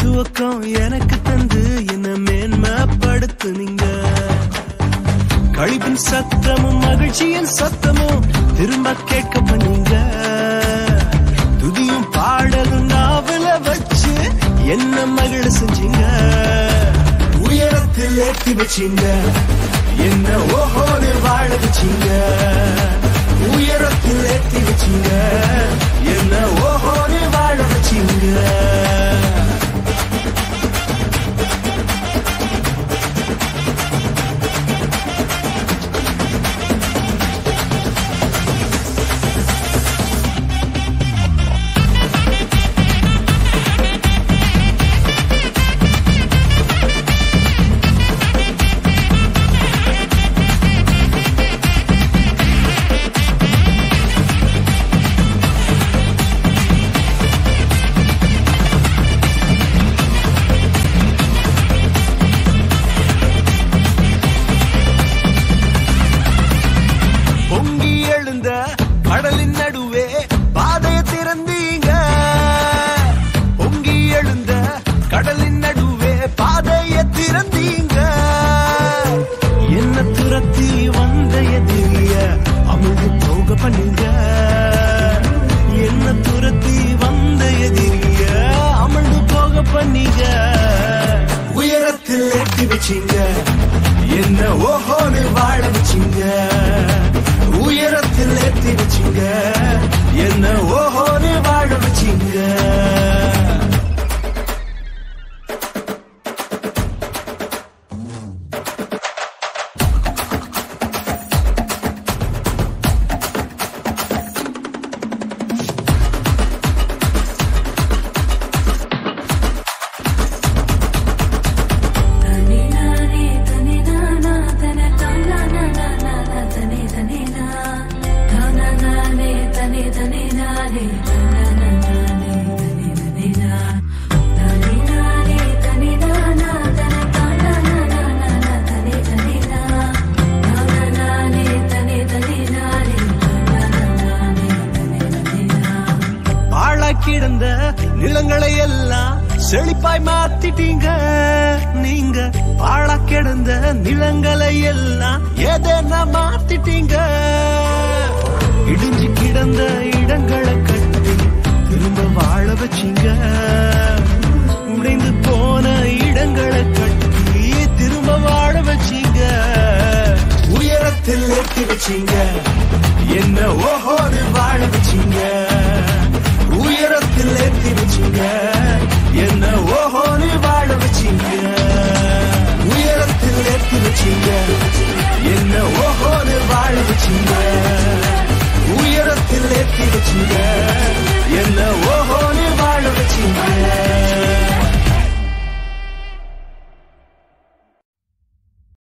துவக்கம் எனக்கு தந்து என்ன மேன்மைப்படுத்துனீங்க. கழிப்பின் சத்தமும் மகிழ்ச்சியின் சத்தமும் திரும்ப கேட்க பண்ணீங்க. துதியும் பாடலும் நாவல வச்சு என்ன மகிழ செஞ்சீங்க. உயரத்தில் ஏற்றி வச்சீங்க, என்ன ஓஹோன்னு வாழ வச்சீங்க. உயரத்தில் ஏற்றி வச்சீங்க, என்ன ஓஹோன்னு வாழ வச்சீங்க. கடலின் நடுவே பாதையை திறந்தீங்க. பொங்கி எழுந்த கடலின் நடுவே பாதையை திறந்தீங்க. என்ன துரத்தி வந்த எதிரிய அமிழ்ந்து போக பண்ணீங்க. என்ன துரத்தி வந்த எதிரிய அமிழ்ந்து போக பண்ணீங்க. உயரத்தில் ஏற்றி வச்சீங்க, என்ன ஓஹோன்னு வாழ வச்சீங்க. உயரத்தில் ஏற்றி வச்சீங்க, என்ன ஓஹோன்னு வாழ வச்சீங்க. கிடந்த நிலங்களை எல்லாம் செழிப்பாய் மாத்திட்டீங்க. நீங்க பாழா கிடந்த நிலங்களை எல்லாம் எதனா மாத்திட்டீங்க. இடிஞ்சு கிடந்த இடங்களை கட்டி திரும்ப வாழ வச்சீங்க. உடைந்து போன இடங்களை கட்டி திரும்ப வாழ வச்சீங்க. உயரத்தில் ஏற்றி வச்சீங்க, என்ன ஓஹோன்னு வாழ வச்சீங்க. உயரத்தில் ஏற்றி வச்சீங்க, என்ன ஓஹோன்னு வாழ வச்சீங்க. உயரத்தில் ஏற்றி வச்சீங்க, என்ன ஓஹோன்னு வாழ வச்சீங்க. உயரத்தில் ஏற்றி வச்சீங்க, என்ன ஓஹோன்னு வாழ வச்சீங்க.